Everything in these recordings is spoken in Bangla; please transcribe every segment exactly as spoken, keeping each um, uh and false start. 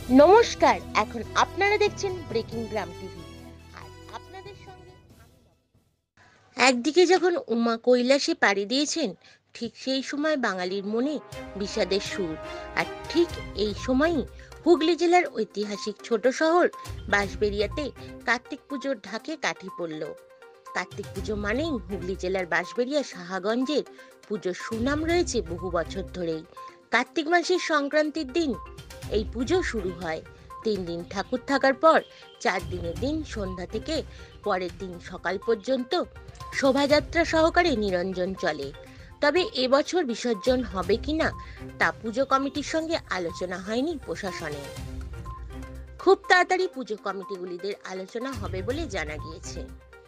নমস্কার, এখন আপনারা দেখছেন ব্রেকিং গ্রাম টিভি। আর আপনাদের সঙ্গে একদিকে যখন উমা কৈলাসে পাড়ি দিয়েছেন, ঠিক সেই সময় বাঙালির মনে বিষাদের সুর। আর ঠিক এই সময়ই হুগলি জেলার ঐতিহাসিক ছোট শহর বাঁশবেড়িয়াতে কার্তিক পুজোর ঢাকে কাঠি পড়ল। কার্তিক পুজো মানেই হুগলি জেলার বাঁশবেড়িয়া সাহাগঞ্জের পুজোর সুনাম রয়েছে বহু বছর ধরেই। কার্তিক মাসের সংক্রান্তির দিন এই পুজো শুরু হয়। তিন দিন ঠাকুর থাকার পর চার দিনের দিন সন্ধ্যা থেকে পরের দিন সকাল পর্যন্ত শোভাযাত্রা সহকারে নিরঞ্জন চলে। তবে এবছর বিসর্জন হবে কিনা তা পুজো কমিটির সঙ্গে আলোচনা হয়নি প্রশাসনের। খুব তাড়াতাড়ি পুজো কমিটিগুলিদের আলোচনা হবে বলে জানা গিয়েছে।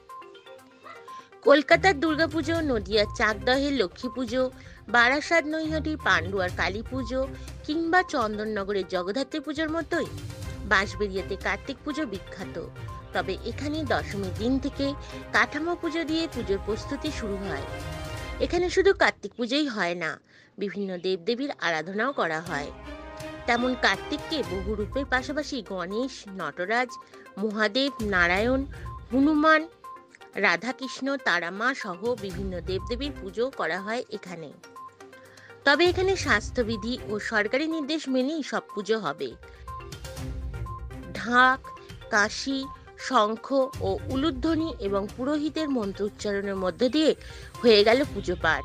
কলকাতার দুর্গাপুজো, নদিয়ার চাকদহের লক্ষ্মী পুজো, বারাসাত নৈহাটির পান্ডুয়ার কালী পুজো কিংবা চন্দননগরের জগদ্ধাত্রী পুজোর মতোই বাঁশবেড়িয়াতে কার্তিক পুজো বিখ্যাত। তবে এখানে দশমীর দিন থেকে কাঠামো পুজো দিয়ে পুজোর প্রস্তুতি শুরু হয়। এখানে শুধু কার্তিক পুজোই হয় না, বিভিন্ন দেবদেবীর আরাধনাও করা হয়। তেমন কার্তিককে বহু রূপের পাশাপাশি গণেশ, নটরাজ, মহাদেব, নারায়ণ, হনুমান, রাধাকৃষ্ণ, তারামা সহ বিভিন্ন দেবদেবীর পুজো করা হয় এখানে। তবে এখানে স্বাস্থ্যবিধি ও সরকারি নির্দেশ মেনেই সব পুজো হবে। ঢাক, কাশি, শঙ্খ ও উলুধ্বনি এবং পুরোহিতের মন্ত্র উচ্চারণের মধ্য দিয়ে হয়ে গেল পুজো পাঠ।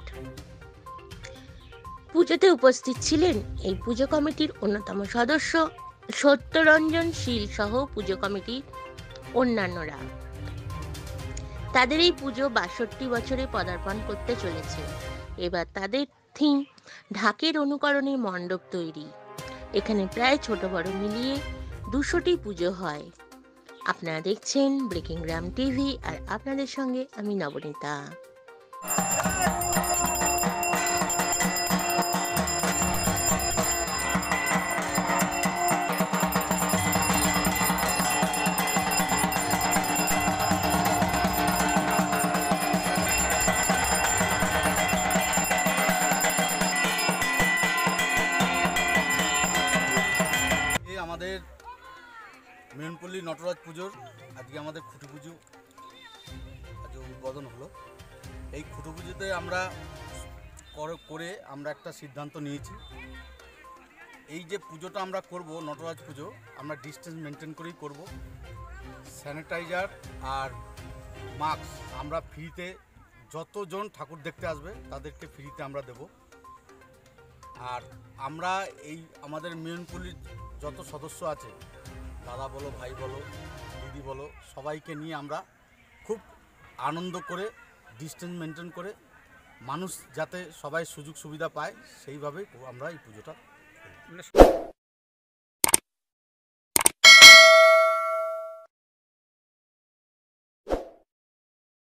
পুজোতে উপস্থিত ছিলেন এই পুজো কমিটির অন্যতম সদস্য সত্যরঞ্জন শীল সহ পুজো কমিটির অন্যান্যরা। তাদের এই পুজো বাষট্টি বছরে পদার্পণ করতে চলেছে। এবার তাদের থিম ঢাকের অনুকরণে মণ্ডপ তৈরি। এখানে প্রায় ছোট বড় মিলিয়ে দুশোটি পুজো হয়। আপনারা দেখছেন ব্রেকিং গ্রাম টিভি, আর আপনাদের সঙ্গে আমি নবনীতা। আমাদের মেনপল্লী নটরাজ পুজোর আজকে আমাদের খুঁটি পুজো আজকে উদ্বোধন হলো। এই খুঁটি পুজোতে আমরা করে আমরা একটা সিদ্ধান্ত নিয়েছি, এই যে পুজোটা আমরা করব নটরাজ পুজো, আমরা ডিস্টেন্স মেনটেন করেই করব। স্যানিটাইজার আর মাস্ক আমরা ফ্রিতে, যতজন ঠাকুর দেখতে আসবে তাদেরকে ফ্রিতে আমরা দেব। আর আমরা এই আমাদের মেনপল্লীর যত সদস্য আছে, দাদা বলো, ভাই বলো, দিদি বলো, সবাইকে নিয়ে আমরা খুব আনন্দ করে ডিস্টেন্স মেনটেন করে মানুষ যাতে সবাই সুযোগ সুবিধা পায় সেইভাবেই আমরা এই পুজোটা করি।